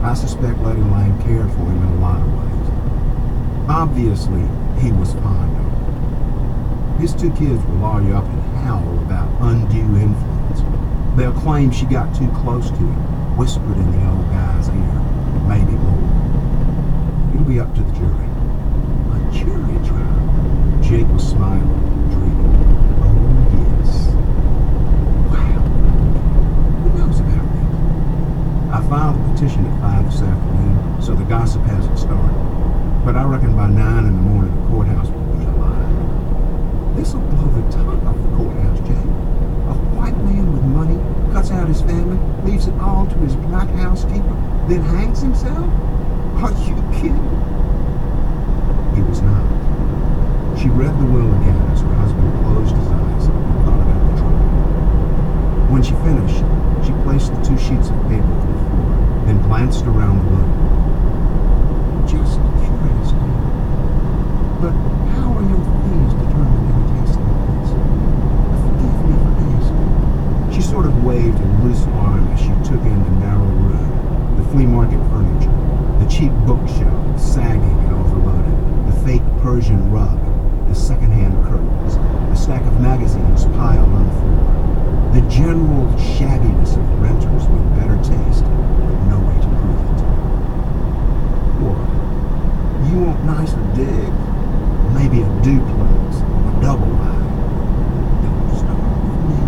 I suspect Letty Lang cared for him in a lot of ways. Obviously, he was fond of her. His two kids will lawyer up and howl about undue influence. They'll claim she got too close to him, whispered in the old guy's ear, and maybe more. It'll be up to the jury. A jury trial? Jake was smiling, dreaming. Oh, yes. Wow. Who knows about this? I filed a petition at 5 this afternoon, so the gossip hasn't started. But I reckon by 9 in the morning the courthouse will be alive. This'll blow the top off the courthouse, Jake. A white man with money cuts out his family, leaves it all to his black housekeeper, then hangs himself? Are you kidding? He was not. She read the will again as her husband closed his eyes and thought about the trial. When she finished, she placed the 2 sheets of paper on the floor, then glanced around the room. Just curious, dear. But how are your fees determined in a case like this? Forgive me for asking. She sort of waved a loose arm as she took in the narrow room, the flea market furniture, the cheap bookshelf sagging and overloaded, the fake Persian rug, the second-hand curtains, the stack of magazines piled on the floor, the general shabbiness of renters with better taste, but no way to prove it. What? You want nicer digs? Maybe a duplex or a double wide? Don't start with me.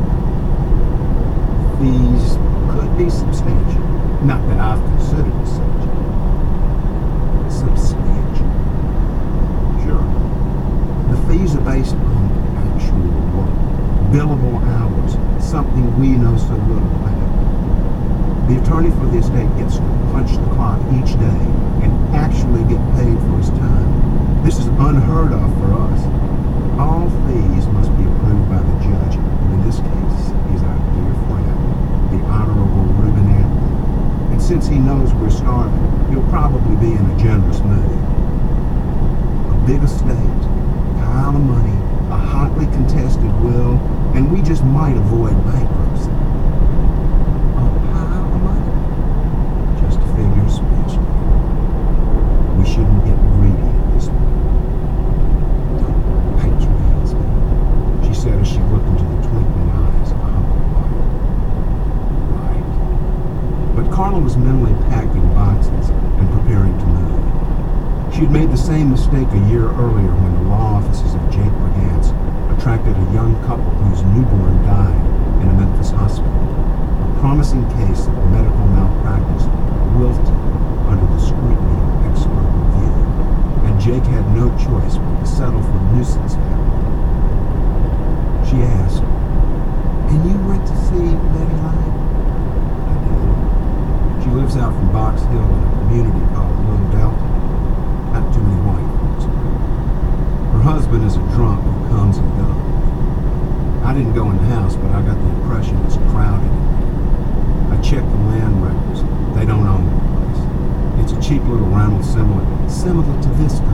Fees could be substantial. Not that I've considered as such. Substantial. Sure. The fees are based on actual work, billable hours, something we know so little about. The attorney for the estate gets to punch the clock each day and actually get paid for his time. This is unheard of for us. All fees must be approved by the judge, who in this case is our dear friend, the Honorable Reuben Anthony. And since he knows we're starving, he'll probably be in a generous mood. A big estate, a pile of money, a hotly contested will, and we just might avoid bankruptcy. A pile of money? Just a figure of speech. We shouldn't get greedy at this point. Don't patronize me, she said as she looked into the twinkling eyes of a hungry wife. Right. But Carla was mentally packing boxes and preparing to move. She had made the same mistake a year earlier when the law offices of Jake Brigance attracted a young couple whose newborn died in a Memphis hospital. A promising case of medical malpractice wilted under the scrutiny of expert review, and Jake had no choice but to settle for nuisance value. She asked, "And you went to see Letty Lang?" I did. She lives out from Box Hill in a community called Little Delta. Not too many white folks around. Her husband is a drunk who comes and goes. I didn't go in the house, but I got the impression it's crowded in there. I checked the land records. They don't own the place. It's a cheap little rental similar to this kind.